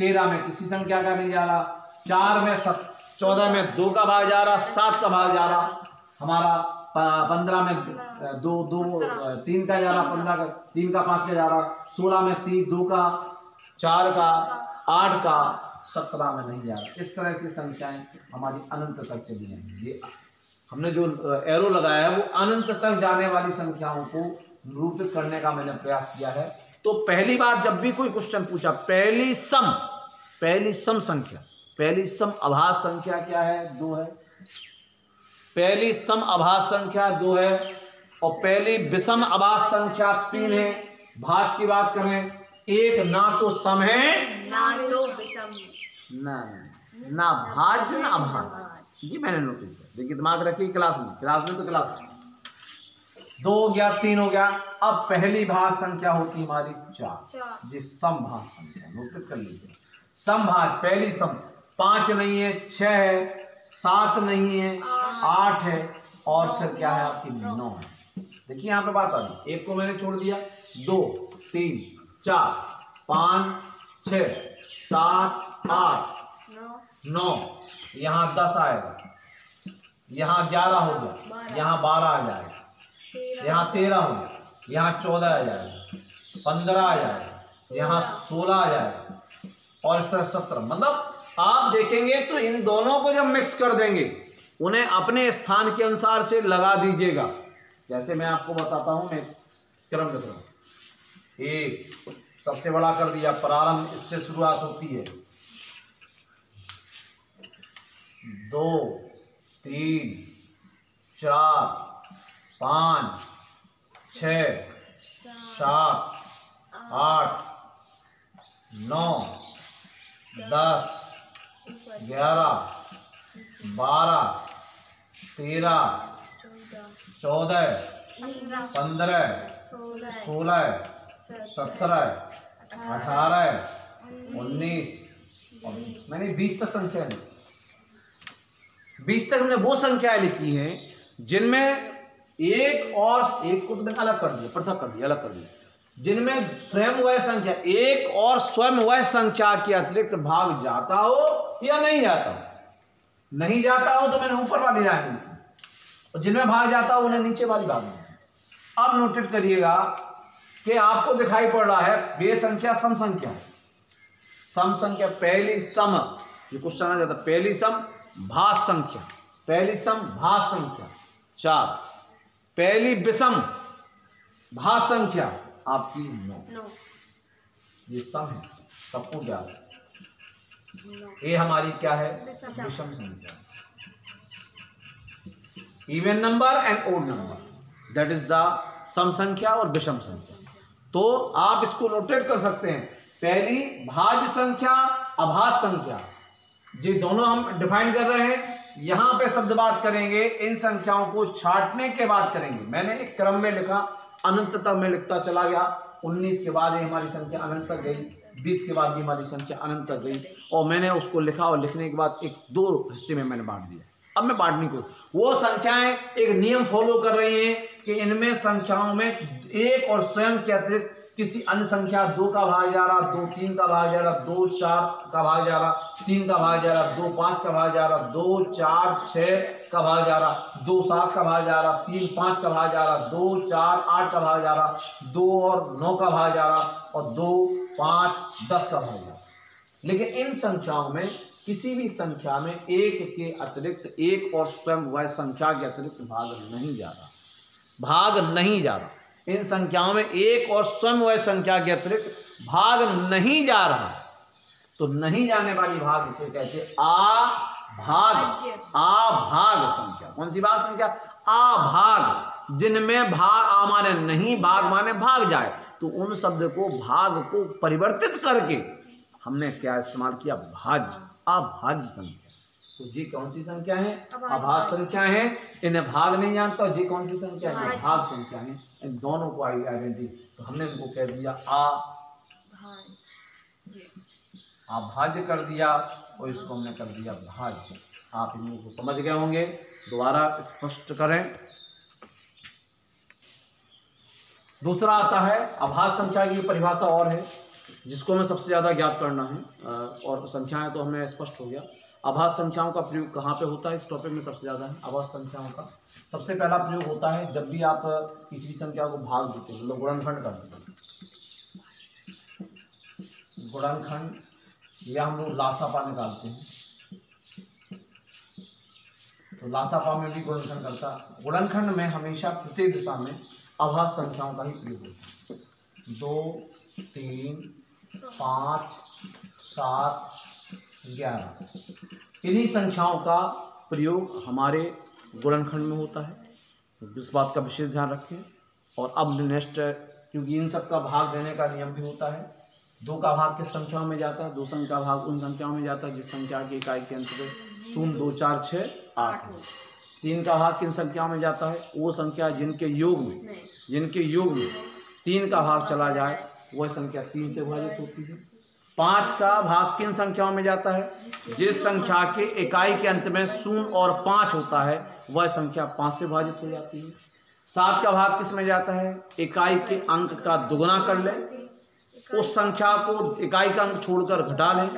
तेरह में किसी संख्या का नहीं जा रहा, चार में सत चौदह में दो का भाग जा रहा, सात का भाग जा रहा, हमारा पंद्रह में दो दो तीन का जा रहा, पंद्रह का तीन का पाँच का जा रहा, सोलह में तीन दो का चार का आठ का, सत्रह में नहीं जा रहा। इस तरह से संख्याएं हमारी अनंत तक चली जाएंगी। ये हमने जो एरो लगाया है वो अनंत तक जाने वाली संख्याओं को निरूपित करने का मैंने प्रयास किया है। तो पहली बात, जब भी कोई क्वेश्चन पूछा, पहली सम पहली सम संख्या पहली सम अभाज्य संख्या क्या है? दो है। पहली सम अभाज्य संख्या दो है और पहली विषम अभाज्य संख्या तीन है। भाज्य की बात करें, एक ना तो सम है ना तो विषम, ना ना भाज्य ना अभाज्य। ये मैंने नोटिस किया। देखिए दिमाग रखिए, क्लास में क्लास में तो क्लास में दो हो गया, तीन हो गया। अब पहली भाज्य संख्या होती है हमारी चार, जी समभाज्य संख्या। नोटिस कर लीजिए, समभाज्य पहली सम पांच नहीं है, छह है, सात नहीं है, आठ है और फिर क्या है आपकी नौ है। देखिए यहाँ पे बात आ गई, एक को मैंने छोड़ दिया, दो तीन चार पाँच छ सात आठ नौ, यहाँ दस आएगा, यहाँ ग्यारह हो गया, यहाँ बारह आ जाएगा, यहाँ तेरह हो गया, यहाँ चौदह आ जाएगा, पंद्रह आ जाएगा, यहाँ सोलह आ जाएगा और इस तरह सत्रह। मतलब आप देखेंगे तो इन दोनों को जब मिक्स कर देंगे, उन्हें अपने स्थान के अनुसार से लगा दीजिएगा। जैसे मैं आपको बताता हूं, मैं क्रम लिख रहा हूं। एक सबसे बड़ा कर दिया, प्रारंभ इससे शुरुआत होती है। दो तीन चार पाँच छ सात आठ नौ दस ग्यारह बारह तेरह चौदह पंद्रह सोलह सत्रह अठारह उन्नीस और मैंने बीस तक संख्या ली। बीस तक हमने वो संख्याएं लिखी हैं जिनमें एक और एक को तो मैंने अलग कर दिया, पृथक कर दिया, अलग कर दिया, जिनमें स्वयं वह संख्या एक और स्वयं वह संख्या के अतिरिक्त भाग जाता हो या नहीं जाता हो। नहीं जाता हो तो मैंने ऊपर वाली लाइन में, और जिनमें भाग जाता हो उन्हें नीचे वाली भाग में। अब नोटेट करिएगा कि आपको दिखाई पड़ रहा है वे संख्या सम संख्या, सम संख्या पहली सम, ये क्वेश्चन आ जाता, पहली सम भाज्य संख्या, पहली सम भाज्य संख्या चार, पहली विषम भाज्य संख्या आपकी नौ। ये सम है, सबको याद है। ये हमारी क्या है? विषम संख्या। Even number and odd number, that is the सम संख्या और विषम संख्या। तो आप इसको नोटेट कर सकते हैं, पहली भाज्य संख्या अभाज्य संख्या, ये दोनों हम डिफाइन कर रहे हैं। यहां पे शब्द बात करेंगे, इन संख्याओं को छांटने के बाद करेंगे। मैंने एक क्रम में लिखा, अनंत तक मैं लिखता चला गया। उन्नीस के बाद ये हमारी संख्या अनंत तक गई, बीस के बाद ये हमारी संख्या अनंत तक गई, और मैंने उसको लिखा और लिखने के बाद एक दो हिस्से में मैंने बांट दिया। अब मैं बांटने को, वो संख्याएं एक नियम फॉलो कर रही हैं कि इनमें संख्याओं में एक और स्वयं के अतिरिक्त किसी अन्य संख्या दो का भाग जा रहा, दो तीन का भाग जा रहा, दो चार का भाग जा रहा, तीन का भाग जा रहा, दो पाँच का भाग जा रहा, दो चार छः का भाग जा रहा, दो सात का भाग जा रहा, तीन पाँच का भाग जा रहा, दो चार आठ का भाग जा रहा, दो और नौ का भाग जा रहा, और दो पाँच दस का भाग जा रहा। लेकिन इन संख्याओं में किसी भी संख्या में एक के अतिरिक्त एक और स्वयं वह संख्या के अतिरिक्त भाग नहीं जा रहा, भाग नहीं जा रहा। इन संख्याओं में एक और स्वयं वह संख्या के अतिरिक्त भाग नहीं जा रहा, तो नहीं जाने वाली भाग इसे कहते हैं अभाग। अभाग संख्या, कौन सी भाग संख्या? अभाग, जिनमें भाग, आ माने नहीं, भाग माने भाग जाए, तो उन शब्द को, भाग को परिवर्तित करके हमने क्या इस्तेमाल किया? भाज्य, अभाज्य संख्या। तो जी कौन सी संख्या है? अभाज्य संख्या है। इन्हें भाग नहीं जानता, जी कौन सी संख्या है? भाग संख्या है। इन दोनों को आइडेंटिटी, तो हमने इनको कह दिया अभाज्य कर दिया, और इसको हमने कर दिया भाज्य। आप इनको समझ गए होंगे, दोबारा स्पष्ट करें। दूसरा आता है अभाज्य संख्या की परिभाषा और है, जिसको हमें सबसे ज़्यादा ज्ञात करना है। और संख्याएं तो हमें स्पष्ट हो गया। आभास संख्याओं का प्रयोग कहाँ पे होता है, इस टॉपिक में सबसे ज़्यादा है। आभास संख्याओं का सबसे पहला प्रयोग होता है जब भी आप किसी भी संख्या को भाग देते हैं, मतलब गुणनखंड करते हैं, गुणनखंड या हम लोग लासापा निकालते हैं, तो लासापा में भी गुणनखंड करता है। गुणनखंड में हमेशा प्रत्येक दिशा में आभास संख्याओं का ही प्रयोग होता है। दो, तीन, पाँच, सात, ग्यारह, इन्हीं संख्याओं का प्रयोग हमारे गुणनखंड में होता है, तो इस बात का विशेष ध्यान रखें। और अब नेक्स्ट, क्योंकि इन सब का भाग देने का नियम भी होता है। दो का भाग किस संख्याओं में जाता है, दो संख्या का भाग उन संख्याओं में जाता है जिस संख्या की इकाई के अंत में शून्य, दो, चार, छः, आठ हो। तीन का भाग किन संख्याओं में जाता है, वो संख्या जिनके योग में जिनके योग में तीन का भाग चला जाए वह संख्या तीन से विभाजित होती है। पाँच का भाग किन संख्याओं में जाता है, जिस संख्या के इकाई के अंत में शून्य और पाँच होता है वह संख्या पाँच से विभाजित हो जाती है। सात का भाग किस में जाता है, इकाई के अंक का दुगुना कर ले, उस संख्या को इकाई का अंक छोड़कर घटा लें।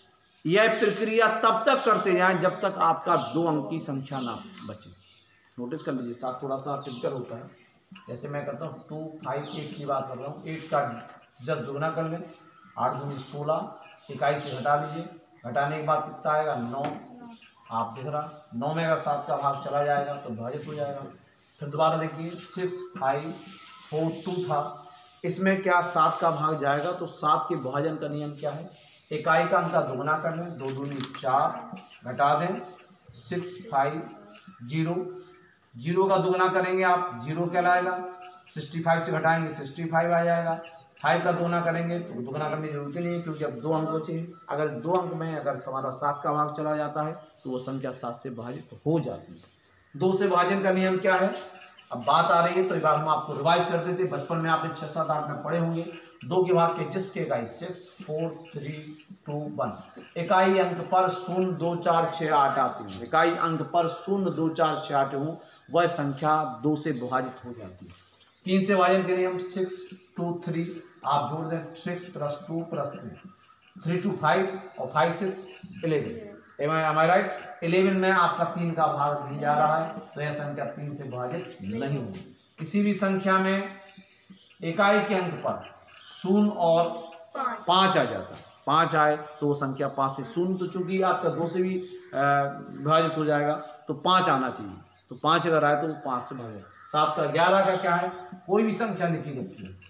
यह प्रक्रिया तब तक करते जाएं जब तक आपका दो अंक की संख्या ना बचे। नोटिस कर लीजिए, सात थोड़ा सा टिपिकल होता है। जैसे मैं करता हूँ टू फाइव एट की बात कर रहा हूँ, एट का जस्ट दुगना कर लें, आठ दूनी सोलह, इकाई से घटा लीजिए, घटाने के बाद कितना आएगा, नौ। आप देख रहा नौ में अगर सात का भाग चला जाएगा तो विभाजित हो जाएगा। फिर दोबारा देखिए, सिक्स फाइव फोर टू था, इसमें क्या सात का भाग जाएगा, तो सात के विभाजन का नियम क्या है, इकाई का अंक का दुगना कर लें, दो दूनी चार, घटा दें, सिक्स फाइव जीरो, जीरो का दुगना करेंगे आप, जीरो कहलाएगा, सिक्सटी फाइव से घटाएंगे सिक्सटी फाइव आ जाएगा। फाइव का दुगना करेंगे तो दुगना करने की जरूरत नहीं है क्योंकि अब दो अंक बचे हैं। अगर दो अंक में अगर हमारा सात का भाग चला जाता है तो वो संख्या सात से विभाजित हो जाती है। दो से विभाजन का नियम क्या है, अब बात आ रही है तो एक बार हम आपको रिवाइज कर देते। बचपन में आपने छः सात आठ में पढ़े होंगे। दो के भाग के जिसके इकाई six four three two one, इकाई अंक पर शून्य दो चार छः आठ आती है, इकाई अंक पर शून्य दो चार छः आठ हो वह संख्या दो से विभाजित हो जाती है। तीन से विभाजन के नियम सिक्स टू थ्री, आप जोड़ दें, six plus two plus three, three two five और five six eleven. Am I right, eleven में आपका तीन का भाग नहीं जा रहा है तो यह संख्या तीन से विभाजित नहीं होगी। किसी भी संख्या में इकाई के अंक पर शून्य और पाँच आ जाता है, पाँच आए तो वो संख्या पाँच से शून्य, तो चूंकि आपका दो से भी विभाजित हो जाएगा तो पाँच आना चाहिए, तो पाँच अगर आए तो वो पाँच से भागे। सात का ग्यारह का क्या है, कोई भी संख्या लिखी रहती है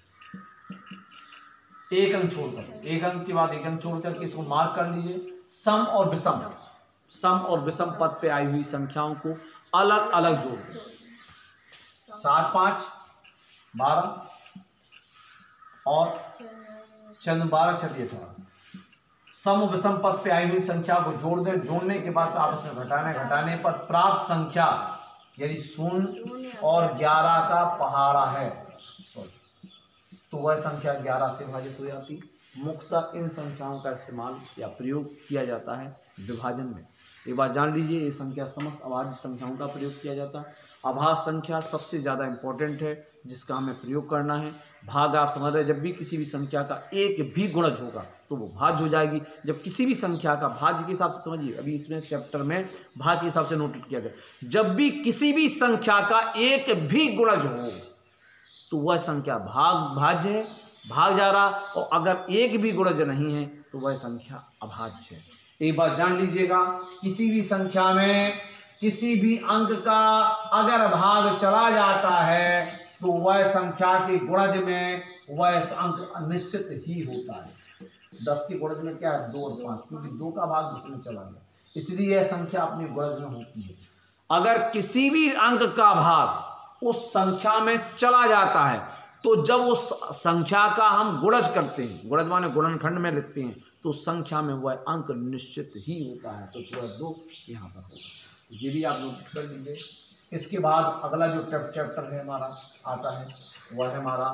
एक अंक छोड़कर, एक अंक के बाद एक अंक छोड़कर के इसको मार्क कर लीजिए। सम और विषम, सम और विषम पद पे आई हुई संख्याओं को अलग अलग जोड़ दें। सात पाँच बारह और चंद बारह छठी अठारह, सम और विषम पद पे आई हुई संख्या को जोड़ दें। जोड़ने के बाद आपस में घटाने, घटाने पर प्राप्त संख्या यदि शून्य और ग्यारह का पहाड़ा है तो वह संख्या ग्यारह से विभाजित हो जाती। मुख्यतः इन संख्याओं का इस्तेमाल या प्रयोग किया जाता है विभाजन में। एक बात जान लीजिए, ये संख्या समस्त अभाज्य संख्याओं का प्रयोग किया जाता है। अभाज्य संख्या सबसे ज़्यादा इम्पोर्टेंट है जिसका हमें प्रयोग करना है। भाग आप समझ रहे, जब भी किसी भी संख्या का एक भी गुणज होगा तो वो भाज्य हो जाएगी। जब किसी भी संख्या का भाज्य के हिसाब से समझिए, अभी इसमें चैप्टर में भाज्य के हिसाब से नोट किया गया, जब भी किसी भी संख्या का एक भी गुणज हो तो वह संख्या भाग भाज्य है, भाग जा रहा, और अगर एक भी गुणज नहीं है तो वह संख्या अभाज्य है। एक बात जान लीजिएगा, किसी भी संख्या में किसी भी अंक का अगर भाग चला जाता है तो वह संख्या के गुणज में वह अंक निश्चित ही होता है। दस के गुणज में क्या है, दो और पाँच, क्योंकि दो का भाग जिसमें चला गया इसलिए यह संख्या अपने गुणज में होती है। अगर किसी भी अंक का भाग उस संख्या में चला जाता है तो जब उस संख्या का हम गुणज करते हैं, गुणज माने गुणनखंड में लिखते हैं, तो संख्या में वह अंक निश्चित ही होता है। तो पूरा दो यहाँ पर होगा, ये भी आप नोट कर लीजिए। इसके बाद अगला जो चैप्टर है हमारा आता है वह है हमारा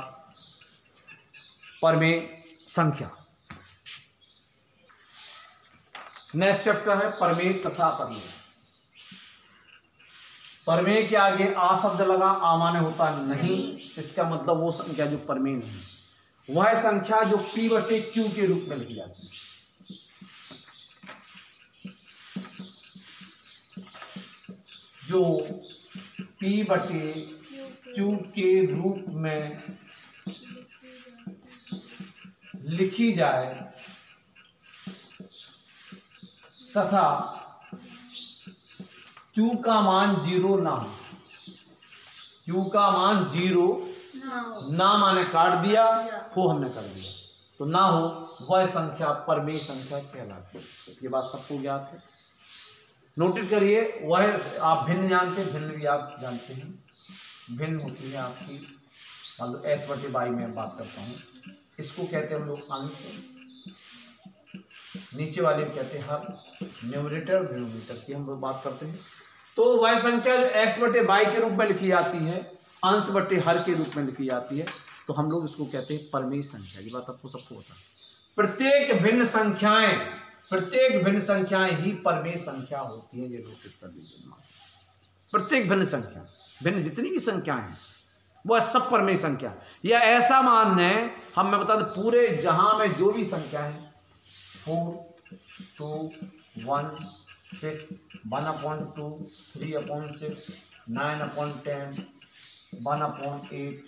परमेय संख्या। नेक्स्ट चैप्टर है परमेय तथा परमेय। परमेय के आगे आ शब्द लगा, आ माने होता नहीं, इसका मतलब वो संख्या जो परमेय नहीं। वह संख्या जो P बटे Q के रूप में लिखी जाती है। जो P बटे Q के रूप में लिखी जाए तथा Q का मान जीरो ना हो, Q का मान जीरो ना माने काट दिया, हो हमने कर दिया तो ना हो, वह संख्या परमेय संख्या कहलाती है। ये बात सबको ज्ञात है। नोटिस करिए, वह आप भिन्न जानते हैं, भिन्न भी आप जानते हैं। भिन्न होती है आपकी, मान लो एस बटे बाई में बात करता हूँ, इसको कहते हैं हम लोग अंश, नीचे वाले कहते हैं हर, न्यूमरेटर डिनोमिनेटर की हम लोग बात करते हैं। तो वह संख्या जो एक्स बटे बाई के रूप में लिखी जाती है, अंश बटे हर के रूप में लिखी जाती है, तो हम लोग इसको कहते हैं परमेय संख्या। ये बात आपको सबको पता है। प्रत्येक भिन्न संख्याएं प्रत्येक भिन्न संख्याएं ही परमेय संख्या होती है। ये नोटिस कर लीजिए, प्रत्येक भिन्न संख्या, भिन्न जितनी भी संख्याएं हैं वह सब परमेय संख्या। यह ऐसा मान है, हम मैं बता दें, पूरे जहां में जो भी संख्या है, four two one six one upon two three upon six nine upon ten one upon eight,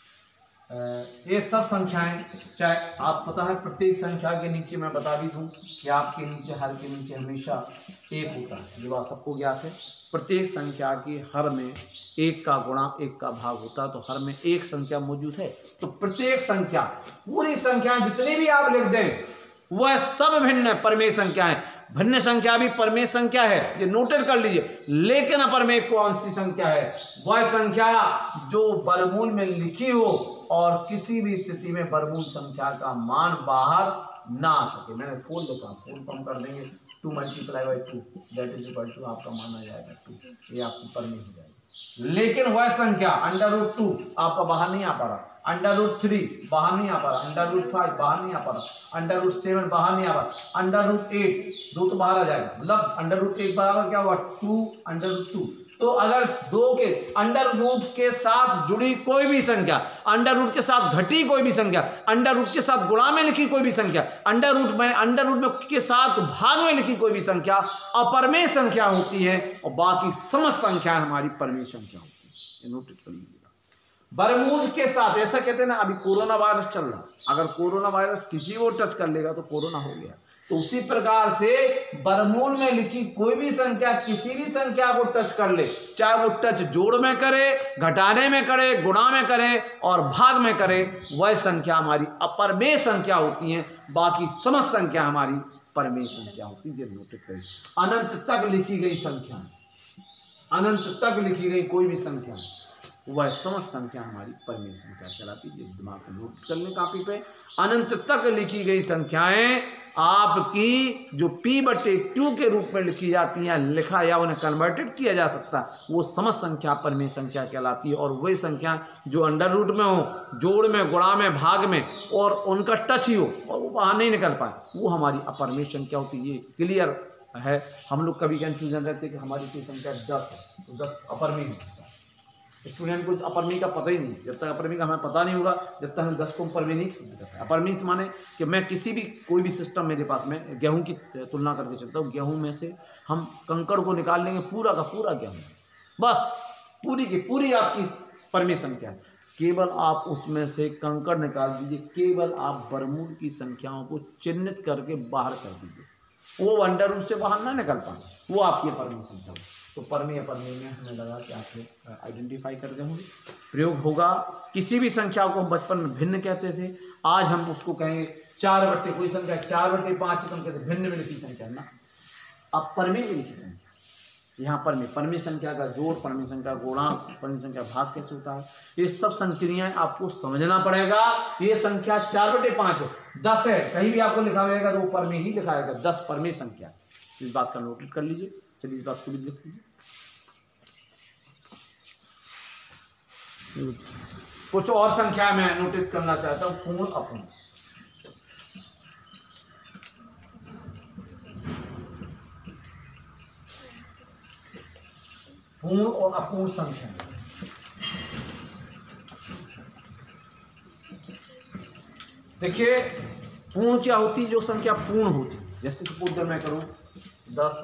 ये सब संख्याएं, चाहे आप पता है प्रत्येक संख्या के नीचे मैं बता भी दूं कि आपके नीचे हर के नीचे हमेशा एक होता है। ये बात सबको ज्ञात है। प्रत्येक संख्या के हर में एक का गुणा एक का भाग होता है, तो हर में एक संख्या मौजूद है। तो प्रत्येक संख्या, पूरी संख्या जितनी भी आप लिख दें वह सब भिन्न परमेय संख्या है। भिन्न संख्या भी परमेय संख्या है, ये नोटेट कर लीजिए। लेकिन अपरमेय कौन सी संख्या है? वह संख्या जो वर्गमूल में लिखी हो और किसी भी स्थिति में वर्गमूल संख्या का मान बाहर ना आ सके। मैंने फोर लिखा, फोर को हम कर देंगे two multiply by two, that is equal to आपका मान आ जाएगा टू, ये आपकी परमेय हो जाएगी। लेकिन वह संख्या अंडर रूट टू आपका बाहर नहीं आ पा रहा, अंडर रूट थ्री बाहर नहीं आ पा रहा, अंडर रूट फाइव बाहर नहीं आ पा रहा, अंडर रूट सेवन बाहर नहीं आ पा रहा, अंडर रूट एट दो तो बाहर आ जाएगा, मतलब अंडर रूट एट बराबर क्या हुआ टू अंडर रूट टू। तो अगर दो के अंडर रूट के साथ जुड़ी कोई भी संख्या, अंडर रूट के साथ घटी कोई भी संख्या, अंडर रूट के साथ गुणा में लिखी कोई भी संख्या, अंडर रूट में अंडर रूट में के साथ भाग में लिखी कोई भी संख्या अपरमेय संख्या होती है और बाकी समस्त संख्याएं हमारी परमेय संख्या होती है। नोट कर लीजिएगा। वर्गमूल के साथ, ऐसा कहते हैं ना, अभी कोरोना वायरस चल रहा, अगर कोरोना वायरस किसी को टच कर लेगा तो कोरोना हो गया। तो उसी प्रकार से वर्गमूल में लिखी कोई भी संख्या किसी भी संख्या को टच कर ले, चाहे वो टच जोड़ में करे, घटाने में करे, गुणा में करे और भाग में करे, वह संख्या हमारी अपरमेय संख्या होती है। बाकी समस्त संख्या हमारी परमेय संख्या होती है। नोटिस करें, अनंत तक लिखी गई संख्या, अनंत तक लिखी गई कोई भी संख्या, वह समस्त संख्या हमारी परमेय संख्या कहलाती है। दिमाग को नोट कर लें कापी पे। अनंत तक लिखी गई संख्याएं आपकी जो P बटे Q के रूप में लिखी जाती हैं, लिखा या उन्हें कन्वर्टेड किया जा सकता, वो समस्त संख्या परमेय संख्या कहलाती है। और वही संख्या जो अंडर रूट में हो, जोड़ में, गुणा में, भाग में और उनका टच ही हो और वो बाहर नहीं निकल पाए, वो हमारी अपरमेय संख्या होती है। ये क्लियर है। हम लोग कभी कंफ्यूजन रहते हैं कि हमारी की संख्या दस है तो दस अपरमेय है। स्टूडेंट को अपरमेय का पता ही नहीं, जब तक अपरमेय का हमें पता नहीं होगा, जब तक हम दस को परमेय नहीं सिद्ध करते। अपरमेय माने कि मैं किसी भी कोई भी सिस्टम मेरे पास में गेहूं की तुलना करके चलता हूँ, गेहूं में से हम कंकड़ को निकाल लेंगे, पूरा का पूरा गेहूं, बस पूरी की पूरी आपकी परमेय संख्या है। केवल आप उसमें से कंकड़ निकाल दीजिए, केवल आप वर्गमूल की संख्याओं को चिन्हित करके बाहर कर दीजिए, वो अंडर रूट से बाहर ना निकल पाए, वो आपकी परमेय संख्या है। तो परमेय अपरमेय में हमें लगा कि आप लोग आइडेंटिफाई कर दे होंगे। प्रयोग होगा, किसी भी संख्या को हम बचपन में भिन्न कहते थे, आज हम उसको कहेंगे चार बट्टे कोई संख्या चार बट्टे पाँच तो हम कहते भिन्न में लिखी संख्या ना, अब परमेय में लिखी संख्या। यहाँ परमेय परमेय संख्या का जोड़, परमेय संख्या गुणा, परमेय संख्या भाग कैसे होता है, ये सब संक्रियाएं आपको समझना पड़ेगा। ये संख्या चार बटे पाँच है, दस है, कहीं भी आपको लिखा होगा तो वो परमेय ही लिखाएगा, दस परमेय संख्या। इस बात का नोट कर लीजिए। चलिए इस बात को भी लिख लीजिए। कुछ और संख्या मैं नोटिस करना चाहता हूं, पूर्ण अपूर्ण। पूर्ण और अपूर्ण संख्या, देखिए पूर्ण क्या होती, जो संख्या पूर्ण होती, जैसे सपोज अगर मैं करूँ दस,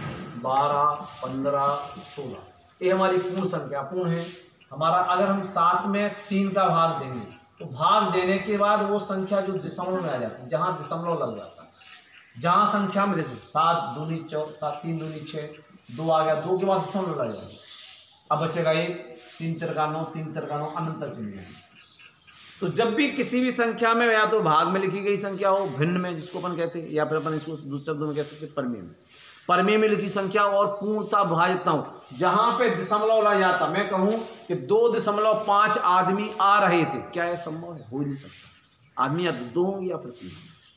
बारह, पंद्रह, सोलह, ये हमारी पूर्ण संख्या पूर्ण है। हमारा अगर हम सात में तीन का भाग देंगे तो भाग देने के बाद वो संख्या जो दशमलव में आ जाती है, जहाँ दशमलव लग जाता है, जहाँ संख्या में जैसे सात दूनी चौ सात तीन दूनी छः, दो आ गया, दो के बाद दशमलव लग जाएगा, अब बचेगा एक, तीन तिरका नौ, तीन तिरका नौ, अनंत तक चली जाएगी। तो जब भी किसी भी संख्या में या तो भाग में लिखी गई संख्या हो, भिन्न में जिसको अपन कहते हैं, या फिर अपन इसको दूसरे शब्दों में कह सकते हैं परमेय में, परमेय में लिखी संख्या और पूर्णता भाजित हो, जहां पे दशमलव लग जाता, मैं कहूं कि दो दशमलव पांच आदमी आ रहे थे, क्या यह संभव है? हो ही नहीं सकता। आदमी या दो होंगे या फिर तीन।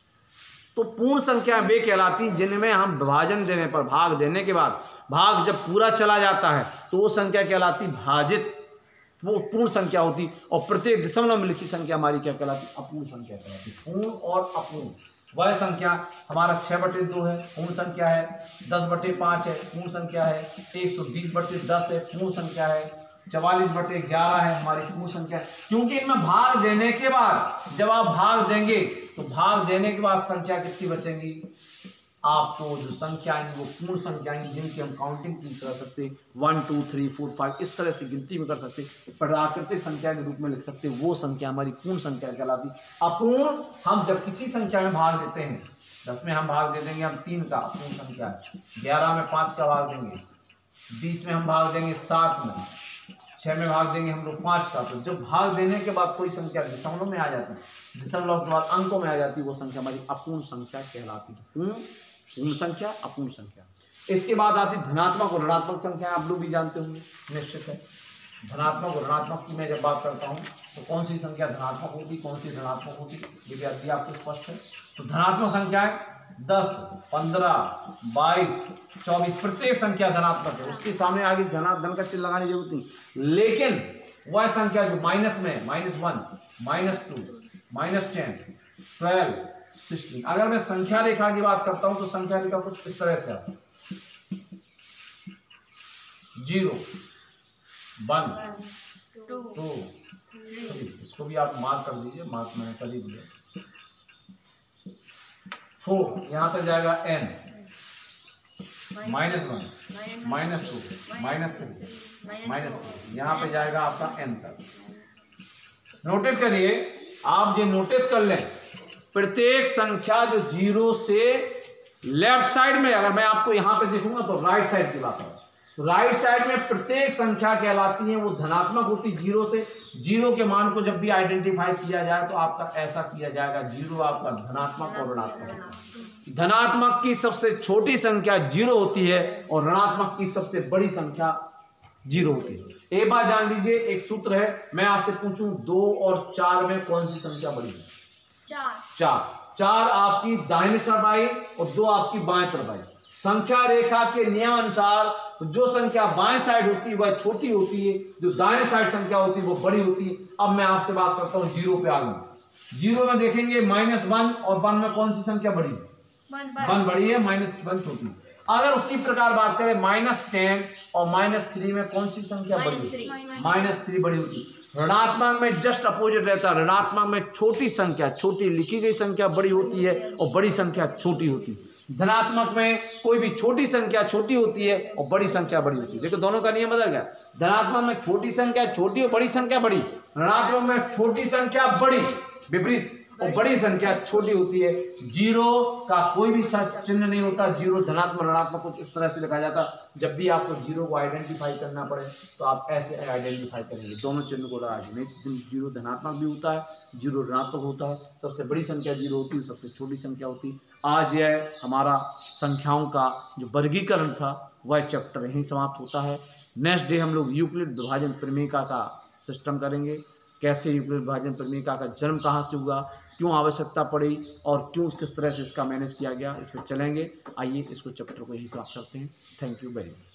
तो पूर्ण संख्या वे कहलाती जिनमें हम विभाजन देने पर, भाग देने के बाद भाग जब पूरा चला जाता है तो वो संख्या कहलाती भाजित, वो पूर्ण संख्या होती। और प्रत्येक दशमलव में लिखी संख्या हमारी क्या कहलाती? अपूर्ण संख्या कहलाती। पूर्ण और अपूर्ण, वह संख्या हमारा छः बटे दो है, पूर्ण संख्या है। दस बटे पाँच है, पूर्ण संख्या है। एक सौ बीस बटे दस है, पूर्ण संख्या है। चवालीस बटे ग्यारह है, हमारी पूर्ण संख्या है। क्योंकि इनमें भाग देने के बाद, जब आप भाग देंगे तो भाग देने के बाद संख्या कितनी बचेंगी? आपको जो संख्या आएंगी वो पूर्ण संख्या आएंगी, जिनकी हम काउंटिंग की कर सकते, one two three four five इस तरह से गिनती में कर सकते, प्राकृतिक संख्या के रूप में लिख सकते, वो संख्या हमारी पूर्ण संख्या कहलाती। अपूर्ण हम जब किसी संख्या में भाग देते हैं, दस में हम भाग दे देंगे हम तीन का, अपूर्ण संख्या है। ग्यारह में पाँच का भाग देंगे, बीस में हम भाग देंगे सात में, छः में भाग देंगे हम लोग पाँच का। तो जब भाग देने के बाद कोई संख्या दशमलव में आ जाती है, दशमलव के बाद अंकों में आ जाती है, वो संख्या हमारी अपूर्ण संख्या कहलाती है। पूर्ण पूर्ण संख्या, अपूर्ण संख्या। इसके बाद आती धनात्मक और ऋणात्मक संख्या, आप लोग भी जानते होंगे निश्चित है। धनात्मक और ऋणात्मक की मैं जब बात करता हूँ तो कौन सी संख्या धनात्मक होती, कौन सी ऋणात्मक होती, ये भी आती है आपको स्पष्ट है। तो धनात्मक संख्या है दस, पंद्रह, बाईस, चौबीस, प्रत्येक संख्या धनात्मक है, उसके सामने आगे धना धन का चिन्ह लगाने की जरूरत नहीं। लेकिन वह संख्या जो माइनस में, minus one, minus two, minus ten, twelve, sixteen, अगर मैं संख्या रेखा की बात करता हूं तो संख्या रेखा कुछ इस तरह से आता है, जीरो, वन, टू, थ्री, इसको भी आप मार्क कर लीजिए, मार्क मैंने कर ही दिया। फोर, यहां तक जाएगा N, minus one, minus two, minus three, minus four, यहां पे जाएगा आपका एन तक। नोटिस करिए, आप ये नोटिस कर लें, प्रत्येक संख्या जो जीरो से लेफ्ट साइड में, अगर मैं आपको यहां पे देखूंगा तो राइट साइड की बात है, तो राइट साइड में प्रत्येक संख्या कहलाती है वो धनात्मक होती। जीरो से, जीरो के मान को जब भी आइडेंटिफाई किया जाए तो आपका ऐसा किया जाएगा, जीरो आपका धनात्मक और ऋणात्मक। धनात्मक की सबसे छोटी संख्या जीरो होती है और ऋणात्मक की सबसे बड़ी संख्या जीरो होती है। एक बात जान लीजिए, एक सूत्र है, मैं आपसे पूछूं दो और चार में कौन सी संख्या बड़ी है? चार। चार चार आपकी दाहिनी तरफ आई और दो आपकी बाएं तरफ आई। संख्या रेखा के नियम अनुसार जो संख्या बाएं साइड होती है वह छोटी होती है, जो दाएं साइड संख्या होती है वो बड़ी होती है। अब मैं आपसे बात करता हूं जीरो पे आ गई। जीरो में देखेंगे माइनस वन और वन में कौन सी संख्या बड़ी है? वन बड़ी है, माइनस वन छोटी है। अगर उसी प्रकार बात करें माइनस टेन और माइनस थ्री में कौन सी संख्या बड़ी है? माइनस थ्री बड़ी होती है। ऋणात्मक में जस्ट अपोजिट रहता है, ऋणात्मक में छोटी संख्या, छोटी लिखी गई संख्या बड़ी होती है और बड़ी संख्या छोटी होती है। धनात्मक में कोई भी छोटी संख्या छोटी होती है और बड़ी संख्या बड़ी होती है। देखो दोनों का नियम बदल गया। धनात्मक में छोटी संख्या छोटी और बड़ी संख्या बड़ी, ऋणात्मक में छोटी संख्या बड़ी, विपरीत, और बड़ी संख्या छोटी होती है। जीरो का कोई भी चिन्ह नहीं होता, जीरो धनात्मक ऋणात्मक कुछ इस तरह से लिखा जाता। जब भी आपको जीरो को आइडेंटिफाई करना पड़े तो आप ऐसे आइडेंटिफाई करेंगे, दोनों चिन्ह को लगा के। नहीं, जीरो धनात्मक भी होता है, जीरो ऋणात्मक होता है, सबसे बड़ी संख्या जीरो होती है, सबसे छोटी संख्या होती है। आज यह हमारा संख्याओं का जो वर्गीकरण था वह चैप्टर यहीं समाप्त होता है। नेक्स्ट डे हम लोग यूक्लिड विभाजन प्रमेयिका का सिस्टम करेंगे, कैसे यूक्लिड विभाजन प्रमेयिका का जन्म कहाँ से हुआ, क्यों आवश्यकता पड़ी और क्यों किस तरह से इसका मैनेज किया गया, इस पर चलेंगे। आइए इसको चैप्टर को यही समाप्त करते हैं। Thank you very much.